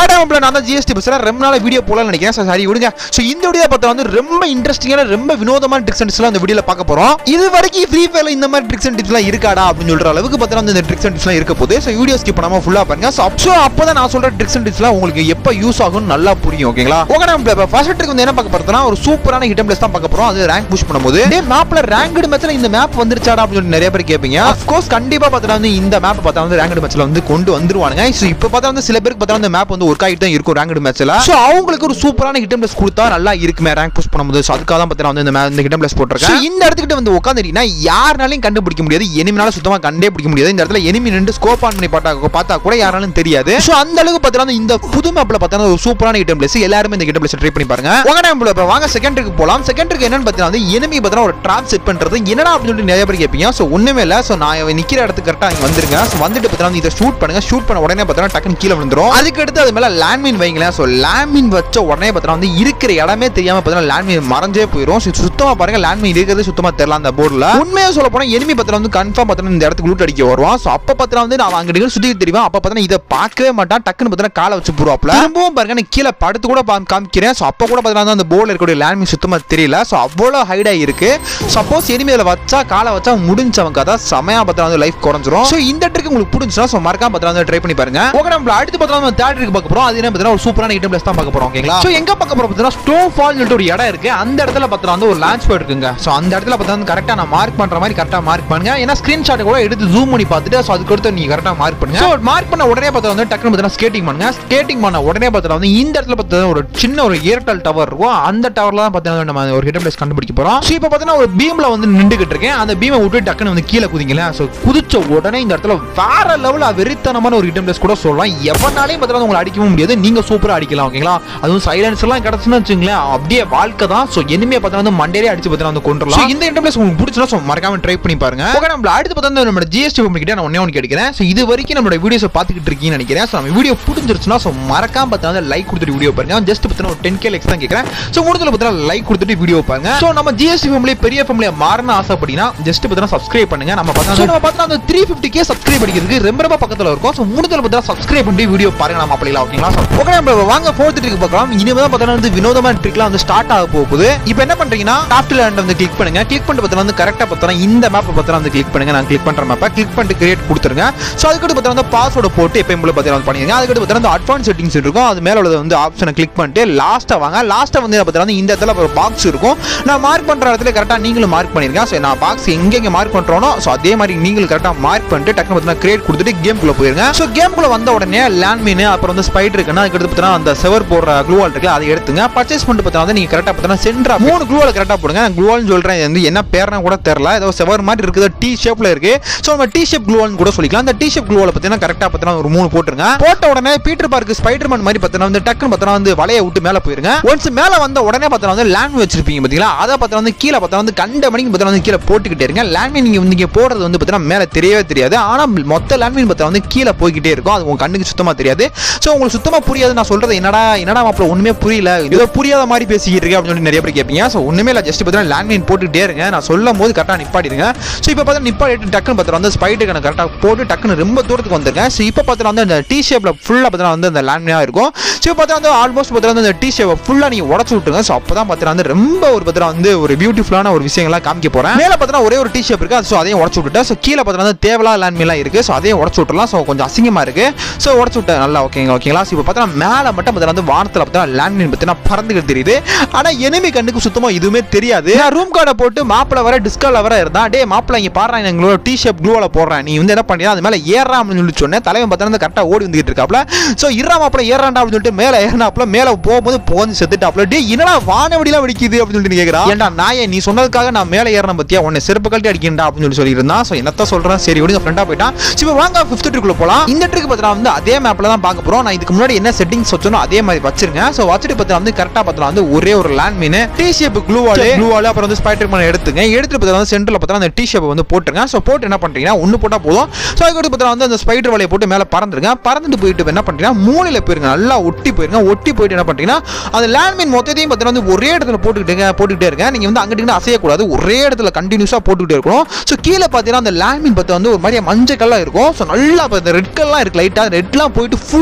Madam நான் தான் GST பேசுறேன். ரொம்ப நாள் வீடியோ போடலாம்னு நினைக்கிறேன். சரி விடுங்க. சோ இந்த வீடியோ பார்த்தா வந்து ரொம்ப இன்ட்ரஸ்டிங்கான ரொம்ப வினோதமான ட்ரிக்ஸ் அண்ட் டிப்ஸ்லாம் இந்த வீடியோல பார்க்க போறோம். இது வரைக்கும் ஃப்ரீ ஃபயர்ல இந்த மாதிரி ட்ரிக்ஸ் அண்ட் டிப்ஸ்லாம் இருக்காடா அப்படின்னு சொல்ற அளவுக்கு பார்த்தா வந்து இந்த ட்ரிக்ஸ் அண்ட் டிப்ஸ்லாம் இருக்க போகுது. சோ வீடியோ ஸ்கிப் பண்ணாம ஃபுல்லா பாருங்க. சோ அப்பதான் நான் சொல்ற ட்ரிக்ஸ் அண்ட் டிப்ஸ்லாம் உங்களுக்கு எப்ப யூஸ் ஆகும்னு நல்லா புரியும். ஓகேங்களா? ஓகே நம்ம ஃபர்ஸ்ட் ட்ரிக் வந்து என்ன பார்க்க போறோம்னா ஒரு சூப்பரான ஹிட் பிளேஸ் தான் பார்க்க போறோம். அது ரேங்க் புஷ் பண்ணும்போது டே மேப்ல ரேங்க்டு மேட்ச்ல இந்த மேப் வந்துருச்சாடா அப்படின்னு நிறைய பேர் கேப்பீங்க. ஆஃப் கோர்ஸ் கண்டிப்பா பார்த்தா வந்து இந்த மேப் பார்த்தா வந்து ரேங்க்டு மேட்ச்ல வந்து கொண்டு வந்துருவாங்க. சோ இப்போ பார்த்தா வந்து சில பேருக்கு பார்த்தா இந்த மேப் வந்து ஒர்க் ஆயிட்டு தான் இருக்கும் ரேங்க்டு மேட்ச்ல. சோ அவங்களுக்கு ஒரு சூப்பரான ஹிட் பிளேஸ் கொடுத்தா நல்லா இருக்குமே ரேங்க் புஷ் பண்ணும்போது. சோ அதுக்காக தான் பார்த்தா வந்து இந்த ஹிட் பிளேஸ் போட்டுருக்கேன். இந்த இடத்துக்கிட்ட வந்து உட்கார்ந்தீங்கன்னா யாராலையும் கண்டுபிடிக்க முடியாது. எனிமினால சுத்தமா கண்டே பிடிக்க முடியாது. இந்த இடத்துல எனிமி நின்று ஸ்கோப் ஆன் பண்ணி பார்த்தா கூட யாராலும் தெரியாது. சோ அந்த அளவுக்கு பார்த்தா இந்த புது மேப்ல பார்த்தா ஒரு சூப்பரான ஹிட் பிளேஸ். எல்லாரும் இந்த ஹிட் பிளேஸ் ட்ரை பண்ணி பாருங்க. ஓகே நம்ம வாங்க செகண்ட் ட்ரிக் போலாம். செகண்ட் ட்ரிக் என்னன்னு பார்த்தா வந்து எனிமி பார்த்தா ஒரு ட்ராப் செட் பண்றது. என்னடா அப்படின்னு சொல்லி நிறைய பேர் கேப்பீங்க. சோ ஒண்ணுமே இல்ல. சோ நான் நிக்கிற இடத்துக்கு கரெக்ட்டா இங்க வந்துருங்க. சோ வந்துட்டு பார்த்தா இத ஷூட் பண்ணுங்க. ஷூட் பண்ண உடனே பார்த்தா டக்குன்னு கீழ விழுந்துரும். அதுக்கு அடுத்து அது மேல லேண்ட்மைன் வைங்களே. சோ லேண்ட்மைன் வச்ச உடனே பார்த்தா வந்து இருக்கிற இடமே தெரியாம பார்த்தா லேண்ட்மைன் மறைஞ்சே போயிடும். சுத்தமா பாருங்க லேண்ட்மைன் இருக்கிறது சுத்தமா தெரியல அந்த போர்டுல. உண்மையா சொல்ல போனா எனிமி பார்த்தா வந்து கன்ஃபார்ம் பார்த்தா இந்த இடத்துக்கு லூட் அடிக்க வருவான். சோ அப்ப பார்த்தா வந்து நான் அங்க சுத்தி தெரியும். அப்ப பார்த்தா இத பார்க்கவே மாட்டான். டக்குன்னு பார்த்தா காலை வச்சு போறாப்ல. திரும்பவும் பாருங்க நான் கீழ படுத்து கூட காமிக்கிறேன். சோ அப்ப கூட பார்த்தா அந்த போர்டுல இருக்கக்கூடிய லேண்ட்மைன் சுத்தமா தெரியல. சோ அவ்வளவு ஹைட் ஆயிருக்கு. சப்போஸ் எனிமி அதுல வச்சா காலை வச்சா முடிஞ்சவங்க கதை சமயா பார்த்தா வந்து லைஃப் குறைஞ்சிரும். சோ இந்த ட்ரிக் உங்களுக்கு பிடிச்சா சோ மறக்காம பார்த்தா வந்து ட்ரை பண்ணி பாருங்க. ஓகே நம்ம அடுத்து பார்த்தா வந்து தேர்ட் ட்ரிக் பார்க்க போறோம். அது என்ன பார்த்தா ஒரு சூப்பரான ஹிட் பிளேஸ் தான் பார்க்க போறோம். ஓகேங்களா? சோ எங்க பார்க்க போறோம் பார்த்தா ஸ்டோன் ஃபால் சொல்லிட்டு ஒரு இடம் இருக்கு. அந்த இடத்துல பார்த்தா வந்து ஒரு லான்ச் பேட் இருக்குங்க. சோ அந்த இடத்துல பார்த்தா வந்து கரெக்ட்டா நான் மார்க் பண்ற மாதிரி கரெக்ட்டா மார்க் பண்ணுங்க. ஏன்னா ஸ்கிரீன்ஷாட் கூட எடுத்து ஜூம் பண்ணி பார்த்துட்டு சோ அதுக்கு அடுத்து நீங்க கரெக்ட்டா மார்க் பண்ணுங்க. சோ மார்க் பண்ண உடனே பார்த்தா வந்து டக்குனு பார்த்தா ஸ்கேட்டிங் பண்ணுங்க. ஸ்கேட்டிங் பண்ண உடனே பார்த்தா வந்து இந்த இடத்துல பார்த்தா ஒரு சின்ன ஒரு ஏர்டெல் டவர் இருக்கும். அந்த டவர்ல தான் பார்த்தா நம்ம ஒரு ஹிட் பிளேஸ் கண்டுபிடிக்க போறோம். சோ இப்போ பார்த்தா ஒரு பீம்ல வந்து நின்னுகிட்டு இருக்கேன். அந்த பீமை விட்டு டக்குனு வந்து கீழ குதிங்களா. சோ குதிச்ச உடனே இந்த இடத்துல வேற லெவல்ல வெறித்தனமான ஒரு ஹிட் பிளேஸ் கூட சொல்லலாம். எவனாலையும் பார்த்தா உங்களை அடிக்கவும் முடியாது. நீங்க சூப்பரா அடிக்கலாம். ஓகேங்களா? அதுவும் சைலன்ஸ் எல்லாம் கிடைச்சுன்னு வச்சுங்களேன் அப்படியே வாழ்க்கை தான். சோ எனிமே பார்த்தா வந்து மண்டேரே அடிச்சு பார்த்தா வந்து கொண்டுறலாம். இந்த ஹிட் பிளேஸ் உங்களுக்கு பிடிச்சா சோ மறக்காம ட்ரை பண்ணி பாருங்க. ஓகே நம்ம அடுத்து பார்த்தா நம்ம ஜிஎஸ்டி கிட்ட நான் ஒண்ணே கேட்கிறேன். சோ இது வரைக்கும் நம்மளோட வீடியோஸ் பாத்துக்கிட்டு இருக்கீங்கன்னு நினைக்கிறேன். சோ நம்ம வீடியோ பிடிச்சிருச்சுனா சோ மறக்காம பார்த்தா லைக் கொடுத்துட்டு வீடியோ பாருங்க. ஜஸ்ட் பார்த்தா ஒரு 10k லைக்ஸ் தான் கேக்குறேன். சோ முடிஞ்சல பார்த்தா லைக் கொடுத்துட்டு வீடியோ பாருங்க. சோ நம்ம ஜிஎஸ்டி ஃபேமிலி பெரிய ஃபேமிலியா மாறணும் ஆசைப்படினா ஜஸ்ட் பார்த்தா சப்ஸ்கிரைப் பண்ணுங்க. நம்ம பார்த்தா அந்த 350k சப்ஸ்கிரைப் அடிக்கிறதுக்கு ரொம்ப பக்கத்துல இருக்கும். சோ முடிஞ்சல பார்த்தா சப்ஸ்கிரைப் பண்ணி வீடியோ பாருங்க. நம்ம அப்படிலாம் ஓகேங்களா? ஓகே நம்ம வாங்க ஃபோர்த் ட்ரிக் பார்க்கலாம். இனிமே தான் பார்த்தா வந்து வினோதமான ட்ரிக்லாம் வந்து ஸ்டார்ட் ஆக போகுது. இப்போ என்ன பண்றீங்கன்னா டாப் லேண்ட் வந்து கிளிக் பண்ணுங்க. கிளிக் பண்ணிட்டு பார்த்தா வந்து கரெக்ட்டா பார்த்தா இந்த மேப் பார்த்தா வந்து கிளிக் பண்ணுங்க. நான் கிளிக் பண்ற மேப்பை கிளிக் பண்ணிட்டு கிரியேட் கொடுத்துருங்க. சோ அதுக்கு பார்த்தா வந்து பாஸ்வேர்ட் போட்டு எப்பவும் போல பார்த்தா வந்து பண்ணிருங்க. அதுக்கு பார்த்தா வந்து அட்வான்ஸ் செட்டிங்ஸ் இருக்கும். அது மேல உள்ள வந்து ஆப்ஷனை கிளிக் பண்ணிட்டு லாஸ்டா வாங்க. லாஸ்டா வந்து பார்த்தா வந்து இந்த இடத்துல ஒரு பாக்ஸ் இருக்கும். நான் மார்க் பண்ற இடத்துல கரெக்ட்டா நீங்களும் மார்க் பண்ணிருங்க. சோ நான் பாக்ஸ் எங்க மார்க் பண்றோனோ சோ அதே மாதிரி நீங்களும் கரெக்ட்டா மார்க் பண்ணிட்டு டக்குனு பார்த்தா கிரியேட் கொடுத்துட்டு கேம்க்குள்ள போயிருங்க. சோ கேம்க்குள்ள வந்த உடனே லேண்ட்மைன் அப்புறம் வந்து ஸ்பைடர் இருக்குன்னா அதுக்கு அடுத்து பார்த்தா அந்த செவர் போடுற க்ளூ வால் இருக்குல அதை எடுத்துங்க. பர்ச்சேஸ் பண்ணிட்டு பார்த்தா வந்து நீங்க கரெக்ட்டா பார்த்தா சென்டரா 3 க்ளூ வால் கரெக்ட்டா போடுங்க. க்ளூ வால்னு சொல்றேன் வந்து என்ன பேர்னா கூட தெரியல. ஏதோ செவர் மாதிரி இருக்குது. டி ஷேப்ல இருக்கு. சோ நம்ம டி ஷேப் க்ளூ வால்னு கூட சொல்லிக்கலாம். அந்த டி ஷேப் க்ளூ வால் பார்த்தா கரெக்ட்டா பார்த்தா ஒரு 3 போட்டுருங்க. போட்ட உடனே பீட்டர் பார்க் ஸ்பைடர்மேன் மாதிரி பார்த்தா வந்து டக்குனு பார்த்தா வந்து வலைய விட்டு மேல போயிருங்க. ஒன்ஸ் மேல வந்த உடனே பார்த்தா வந்து லேண்ட்மைன் வச்சிருப்பீங்க பாத்தீங்களா? அத பார்த்தா வந்து கீழ பார்த்தா வந்து கண்ட மணிக்கு பார்த்தா வந்து கீழ போட்டுக்கிட்டே இருங்க. லேண்ட்மைன் நீங்க போடுறது வந்து பார்த்தா மேல தெரியவே தெரியாது. ஆனா மொத்த லேண்ட்மைன் பார்த்தா வந்து கீழ போய்கிட்டே இருக்கும். அது உங்க கண்ணுக்கு சுத்தமா தெரியாது. சோ உங்களுக்கு சுத்தமா புரியாது. நான் சொல்றது என்னடா மாப்ள ஒண்ணுமே புரியல. ஏதோ புரியாத மாதிரி பேசிக்கிட்டு இருக்கே அப்படின்னு சொல்லி நிறைய பேர் கேப்பீங்க. சோ ஒண்ணுமே இல்ல. ஜஸ்ட் பார்த்தா லேண்ட்மைன் போட்டுக்கிட்டே இருங்க. நான் சொல்லும்போது கரெக்ட்டா நிப்பாட்டிடுங்க. சோ இப்போ பார்த்தா நிப்பாட்டிட்டு டக்குனு பார்த்தா வந்து ஸ்பைடர் கன கரெக்ட்டா போட்டு டக்குனு ரொம்ப தூரத்துக்கு வந்துருங்க. சோ இப்போ பார்த்தா வந்து அந்த டி ஷேப்ல ஃபுல்லா பார்த்தா வந்து அந்த லேண்ட்மைனா இருக்கும். சோ பார்த்தா வந்து ஆல்மோஸ்ட் பார்த்தா வந்து அந்த டி ஷேப்பை ஃபுல்லா நீங்க உடைச்சு விட்டுருங்க. சோ அப்பதான் பார்த்தா வந்து ரொம்ப ஒரு பார்த்தா வந்து ஒரு பியூட்டிஃபுல்லான ஒரு விஷயங்களா காமிக்க போறேன். மேல பார்த்தா ஒரே ஒரு டி ஷேப் இருக்கு. சோ அதையும் உடைச்சு விட்டுட்டேன். சோ கீழ பார்த்தா வந்து தேவலா லேண்ட்மைன்லாம் இருக்கு. சோ அதையும் உடைச்சு விட்டுறலாம். சோ கொஞ்சம் அசிங்கமா இருக்கு. சோ உடைச்சு விட்டேன் நல்லா ஓகேங்களா? இப்போ பார்த்தா மேல மட்டும் பார்த்தா வந்து வானத்துல பார்த்தா லேண்ட்மைன் பார்த்தா பறந்துகிட்டு தெரியுது. ஆனா எனிமி கண்ணுக்கு சுத்தமா இதுவுமே தெரியாது. நான் ரூம் கார்டை போட்டு மாப்ள வர டிஸ்கால வர இருந்தா டே மாப்ள இங்க பாறேன் எங்களோட டி ஷேப் க்ளூ வால போடுறேன். நீ வந்து என்ன பண்ணியா அது மேல ஏறா அப்படின்னு சொல்லி சொன்னேன். தலைவன் பார்த்தா கரெக்ட்டா ஓடி வந்துகிட்டு இருக்காப்ல. சோ இறா மாப்ள ஏறாண்டா அப்படின்னு சொல்லிட்டு மேல ஏறனாப்ல மேல போகும்போது போந்து செத்துட்டாப்ல. டே என்னடா வானவடிலாம் வெடிக்குது அப்படின்னு சொல்லிட்டு கேக்குறா. ஏன்டா நாயே நீ சொன்னதுக்காக நான் மேல ஏறன பத்தியா உன்னை செருப்பு கழட்டி அடிக்கேன்டா அப்படின்னு சொல்லி இருந்தான். சோ என்னத்த சொல்றேன் சரி விடுங்க ஃப்ரெண்டா போய்ட்டான். இப்போ வாங்க 5th ட்ரிக்குள்ள போலாம். இந்த ட்ரிக் பார்த்தா வந்து அதே மேப்ல தான் பார்க்க போறோம். நான் இதுக்கு முன்னாடி என்ன செட்டிங்ஸ் வச்சனோ அதே மாதிரி வச்சிருங்க. சோ வச்சிட்டு பார்த்தா வந்து கரெக்ட்டா பார்த்தா வந்து ஒரே ஒரு landmine T shape glue wall அப்புறம் வந்து ஸ்பைடர்மேன் எடுத்துங்க. எடுத்துட்டு பார்த்தா வந்து சென்டர்ல பார்த்தா அந்த டி ஷேப் வந்து போட்டுருங்க. சோ போட்டு என்ன பண்றீங்கன்னா ஒன்னு போட்டா போதும். சோ அதுக்கு பார்த்தா வந்து அந்த ஸ்பைடர் வலையை போட்டு மேல பறந்துருங்க. பறந்துட்டு போயிட்டு என்ன பண்றீங்கன்னா மூலையில போயிருங்க. நல்லா ஒட்டி போயிருங்க. ஒட்டி போயிட்டு என்ன பண்றீங்கன்னா அந்த லேண்ட்மைன் மொத்தத்தையும் பார்த்தா வந்து ஒரே இடத்துல போட்டுக்கிட்டே இருங்க. நீங்க வந்து அங்கிட்டு அசையக்கூடாது. ஒரே இடத்துல கண்டினியூஸா போட்டுக்கிட்டே இருக்கணும். சோ கீழே பார்த்தீங்கன்னா அந்த லேண்ட்மைன் பார்த்தா வந்து ஒரு மாதிரி மஞ்சள் கல்லா இருக்கும். சோ நல்லா ரெட் கல்லாம் இருக்கு. லைட்டா ரெட்லாம் போயிட்டு ஃபுல் மஞ்சளா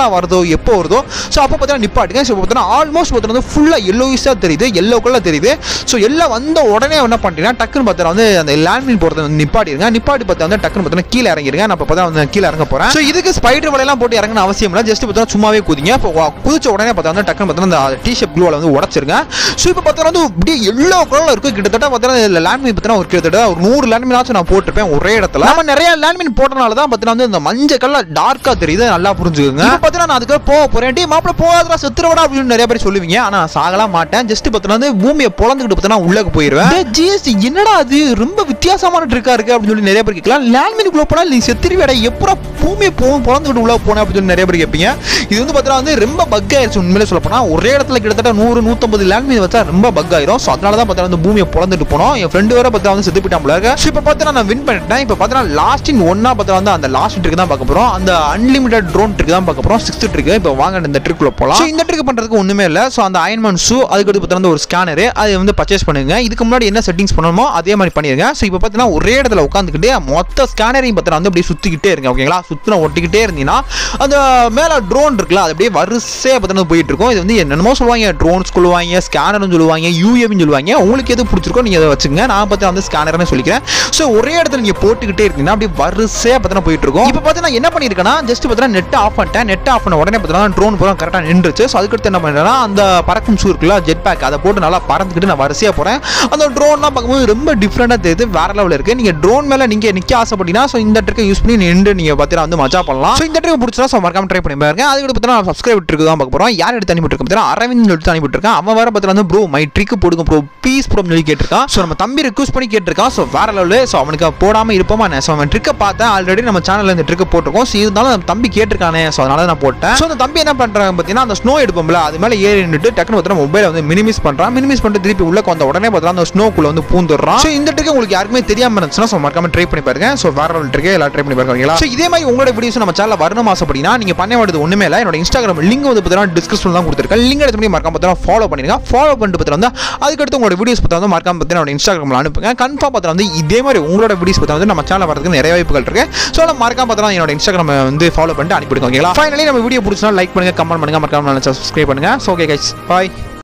சூப்பராக வருதோ எப்போ வருதோ ஸோ அப்போ பார்த்தீங்கன்னா நிப்பாட்டுங்க. ஸோ பார்த்தீங்கன்னா ஆல்மோஸ்ட் பார்த்தீங்கன்னா ஃபுல்லாக எல்லோயிஸாக தெரியுது, எல்லோ கலர் தெரியுது. ஸோ எல்லாம் வந்த உடனே என்ன பண்ணுறீங்கன்னா டக்குன்னு பார்த்தா வந்து அந்த லேண்ட்மைன் போகிறத வந்து நிப்பாட்டிடுங்க. நிப்பாட்டி பார்த்தா வந்து டக்குன்னு பார்த்தீங்கன்னா கீழே இறங்கிடுங்க. நான் இப்போ பார்த்தா வந்து கீழே இறங்க போகிறேன். ஸோ இதுக்கு ஸ்பைடர் வலையெல்லாம் போட்டு இறங்கணும் அவசியம் இல்லை, ஜஸ்ட் பார்த்தா சும்மாவே குதிங்க. இப்போ குதிச்ச உடனே பார்த்தா வந்து டக்குன்னு பார்த்தா அந்த டிஷர்ட் க்ளூவில் வந்து உடச்சிருங்க. ஸோ இப்போ பார்த்தா வந்து அப்படியே எல்லோ கலரில் இருக்கும். கிட்டத்தட்ட பார்த்தா லேண்ட்மைன் பார்த்தா ஒரு கிட்டத்தட்ட ஒரு 100 லேண்ட்மைனாச்சும் நான் போட்டிருப்பேன் ஒரே இடத்துல. நம்ம நிறைய லேண்ட்மைன் போட்டனால தான் பார்த்தா வந்து இந்த மஞ்சள் கலர் டார்க்காக தெரியுது, நல்லா புரிஞ்சுக்கோங்க. இப்போ பார்த்தா நான் அதுக்கு போக போகிறேன். டீ மாப்பிள போகாதா செத்துறவடா அப்படின்னு நிறைய பேர் சொல்லுவீங்க. ஆனால் சாகலாம் மாட்டேன். ஜஸ்ட் பார்த்தா வந்து பூமியை பொழந்துக்கிட்டு பார்த்தா உள்ளே போயிடுவேன். ஜிஎஸ்டி என்னடா அது ரொம்ப வித்தியாசமான ட்ரிக்கா இருக்கு அப்படின்னு சொல்லி நிறைய பேர் கேட்கலாம். லேண்ட்மைனுக்குள்ள போனா நீ செத்துருவேடா, எப்போ பூமியை பொழந்துக்கிட்டு உள்ள போன அப்படின்னு சொல்லி நிறைய பேர் கேட்பீங்க. இது வந்து பார்த்தா வந்து ரொம்ப பக் ஆயிடுச்சு. உண்மையிலே சொல்ல போனா ஒரே இடத்துல கிட்டத்தட்ட 100-150 லேண்ட்மைன் வச்சா ரொம்ப பக் ஆயிரும். ஸோ அதனால தான் பார்த்தா வந்து பூமியை பொழந்துட்டு போனோம். என் ஃப்ரெண்டு வேற பார்த்தா வந்து செத்து போயிட்டான். ஸோ இப்போ பார்த்தா நான் வின் பண்ணிட்டேன். இப்போ பார்த்தா லாஸ்ட் இன் ஒன்னா பார்த்தா வந்து அந்த லாஸ்ட் ட்ரிக் தான் பார்க்க போறோம். அந்த அன்லிமிட்டட் ட்ரோன் ட்ரிக் தான் பார்க்க போறோம். 6th trick. இப்போ வாங்க இந்த ட்ரிக்குள்ள போலாம். இந்த ட்ரிக் பண்றதுக்கு ஒண்ணுமே இல்லை. ஸோ அந்த அயன்மேன் ஷூ, அதுக்கு பார்த்தா வந்து ஒரு ஸ்கேனர், அதை வந்து பர்ச்சேஸ் பண்ணுங்க. இதுக்கு முன்னாடி என்ன செட்டிங்ஸ் பண்ணணுமோ அதே மாதிரி பண்ணிருங்க. ஸோ இப்போ பார்த்தீங்கன்னா ஒரே இடத்துல உட்காந்துக்கிட்டு மொத்த ஸ்கேனரையும் பார்த்தா வந்து அப்படியே சுத்திக்கிட்டே இருங்க. ஓகேங்களா, சுத்தின ஒட்டிக்கிட்டே இருந்தீங்கன்னா அந்த மேல ட்ரோன் இருக்குல்ல அது அப்படியே வரிசையாக பார்த்தா போயிட்டு இருக்கும். இது வந்து என்னமோ சொல்லுவாங்க, ட்ரோன்ஸ் சொல்லுவாங்க, ஸ்கேனர்னு சொல்லுவாங்க, யூஏவின்னு சொல்லுவாங்க. உங்களுக்கு எது பிடிச்சிருக்கோ நீங்க அதை வச்சுங்க. நான் பார்த்தா வந்து ஸ்கேனர்னு சொல்லிக்கிறேன். ஸோ ஒரே இடத்துல நீங்க போட்டுக்கிட்டே இருக்கீங்கன்னா அப்படியே வரிசையாக பார்த்தா போயிட்டு இருக்கும். இப்போ பார்த்தா நான் என்ன பண்ணிருக்கேன்னா ஜஸ்ட் பார்த்தா நெட் ஆஃப் பண்ணிட்டேன். நெட் ஆஃப் பண்ண உடனே பார்த்தா ட்ரோன் பூரா கரெக்டாக நின்றுச்சு. ஸோ அதுக்கடுத்து என்ன பண்ணுறேன்னா அந்த பறக்கும் ஷூ இருக்குல்ல, ஜெட் பேக், அதை போட்டு நல்லா பறந்துக்கிட்டு நான் வரிசையாக போறேன். அந்த ட்ரோன்லாம் பார்க்கும்போது ரொம்ப டிஃப்ரெண்டாக தெரியுது, வேற லெவலில் இருக்கு. நீங்க ட்ரோன் மேல நீங்க நிக்க ஆசைப்பட்டீங்கன்னா ஸோ இந்த ட்ரிக்கை யூஸ் பண்ணி நின்று நீங்க பார்த்தீங்கன்னா வந்து மஜா பண்ணலாம். ஸோ இந்த ட்ரிக் பிடிச்சா ஸோ மறக்காம ட்ரை பண்ணி பாருங்க. அதுக்கு பார்த்தீங்கன்னா சப்ஸ்கிரைப் ட்ரிக் தான் பார்க்க போறோம். யார் எடுத்து அனுப்பிட்டு இருக்கோம் பார்த்தீங்கன்னா அரவிந்த் எடுத்து அனுப்பிட்டு இருக்கான். அவன் வேற பார்த்தீங்கன்னா வந்து ப்ரோ மை ட்ரிக் போடுங்க ப்ரோ ப்ளீஸ் ப்ரோ சொல்லி கேட்டிருக்கான். ஸோ நம்ம தம்பி ரிக்வெஸ்ட் பண்ணி கேட்டிருக்கான். ஸோ வேற லெவலில். ஸோ அவனுக்கு போடாம இருப்போமா? ஸோ அவன் ட்ரிக்கை பார்த்தேன், ஆல்ரெடி நம்ம சேனல்ல இந்த ட்ரிக்கை போட்டிருக்கோம். ஸோ இருந்தாலும் நம்ம தம்பி கேட்டிருக்கானே, ஸோ அதனால நான் போட்டேன். ஸோ அந்த தம்பி என்ன பண்றாங்க பார்த்தீங்கன்னா அந்த ஸ்னோ எடுப்போம்ல அது மேலே ஏறி நின்றுட்டு டக்குனு பார்த்தா மொபைலை வந்து மினிமைஸ் பண்றான். மினிமைஸ் பண்ணிட்டு திருப்பி உள்ள வந்த உடனே பார்த்தா அந்த ஸ்னோக்குள்ள வந்து பூந்துடுறான். ஸோ இந்த ட்ரிக் உங்களுக்கு யாருக்குமே தெரியாம இருந்துச்சுன்னா ஸோ மறக்காம ட்ரை பண்ணி பாருங்க. ஸோ வேற லெவல் ட்ரிக்கை எல்லாம் ட்ரை பண்ணி பாருங்க. ஸோ இதே மாதிரி உங்களோட வீடியோஸ் நம்ம சேனல்ல வரணும் ஆசைப்பட்டீங்கன்னா நீங்க பண்ண வேண்டியது ஒண்ணுமே இல்லை. என்னோட இன்ஸ்டாகிராம் லிங்க் வந்து பார்த்தீங்கன்னா டிஸ்கிரிப்ஷன்ல தான் கொடுத்துருக்கேன். லிங்க் எடுத்து பண்ணி மறக்காம பார்த்தா ஃபாலோ பண்ணிருங்க. ஃபாலோ பண்ணிட்டு பார்த்தா அதுக்கடுத்து உங்களோட வீடியோஸ் பார்த்தா வந்து மறக்காம பார்த்தீங்கன்னா இன்ஸ்டாகிராம்ல அனுப்புங்க. கன்ஃபார்ம் பார்த்தா வந்து இதே மாதிரி உங்களோட வீடியோஸ் பார்த்தா வந்து நம்ம சேனல் வரதுக்கு நிறைய வாய்ப்புகள் இருக்கு. ஸோ நம்ம மறக்காம பார்த்தா என்னோட இன்ஸ்டாகிராம் வந்து ஃபாலோ பண்ணிட்டு அனுப்பிடுங்க. ஓகேங்களா, ஃபைனலி நம்ம வீடியோ பிடிச்சா லைக் பண்ணுங்க, கமெண்ட் பண்ணுங்க, மறக்காம சப்ஸ்கிரைப் பண்ணுங்க. ஸோ ஓகே கைஸ், பாய்.